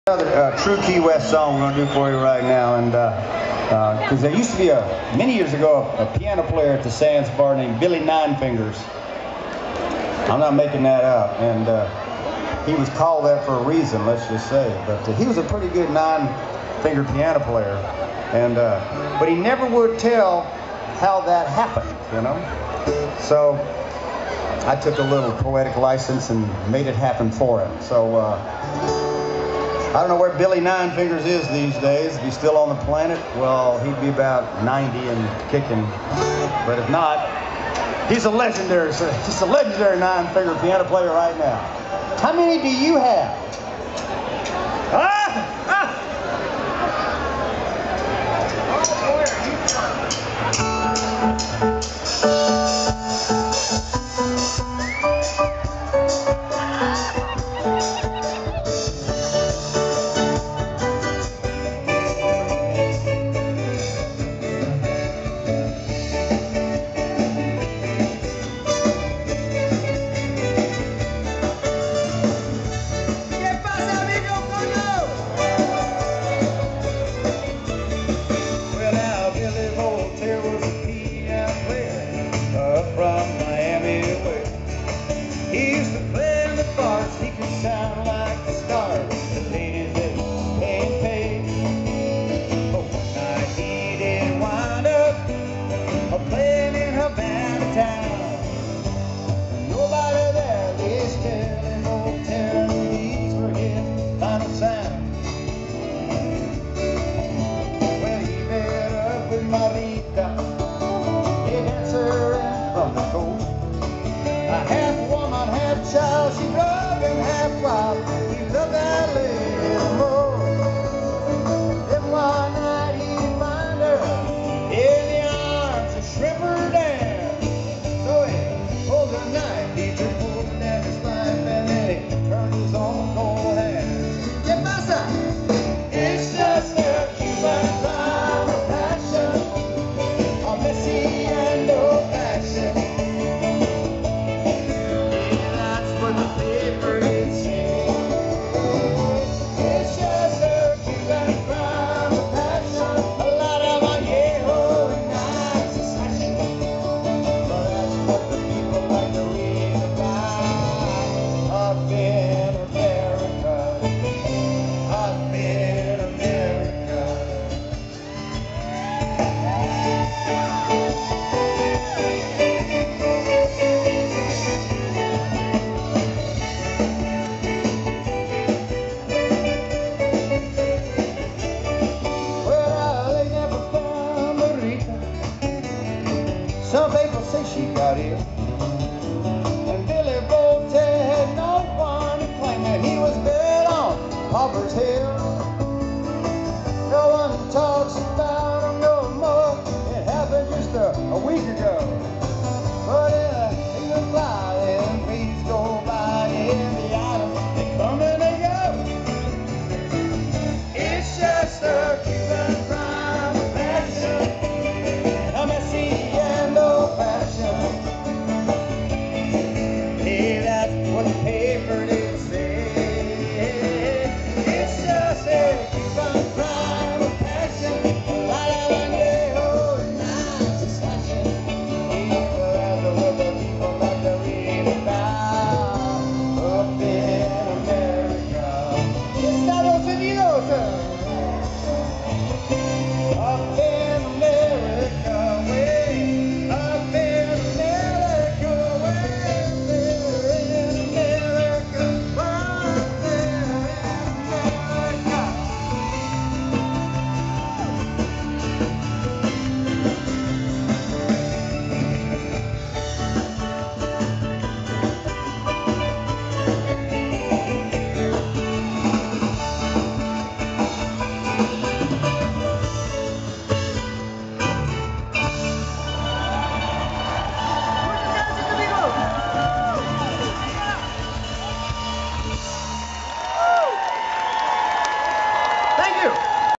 Another true Key West song we're going to do for you right now, and because there used to be many years ago a piano player at the Sands Bar named Billy Nine Fingers. I'm not making that up, and he was called that for a reason, let's just say. But he was a pretty good nine-finger piano player, and but he never would tell how that happened, you know. So I took a little poetic license and made it happen for him. So I don't know where Billy Nine Fingers is these days. If he's still on the planet, well, he'd be about 90 and kicking. But if not, he's a legendary nine-finger piano player right now. How many do you have? He used to play in the bars, he could sound like the stars. The ladies that ain't paid. But one night he did wind up playing in Havana town. Nobody there, they still in old town. These were his final sound. Well, he met up with Marita, a dancer in from the coast. Half woman, half child, she drug and half wild. He loved that lady the most. Then one night he'd find her in the arms of Shrimper Dan. So he pulled the knife, he just pulled her down his life, and then he turned his own cold hand. ¿Qué pasa? It's just a Cuban crime of passion, a messy and old fashioned. Some people say she got ill, and Billy Bolte had no one to claim that he was dead on Pauper's Hill. No one talks about him no more. It happened just a week ago. But in the fly, and trees go by in the island, they come and they go. It's just a Cuban crime of passion, a messy and old fashioned. Hey, that's what the paper did say. It's just a Cuban crime of passion, a lot of añejo and nice discussion. Evil as the what the people like to read about up in America. Estados Unidos.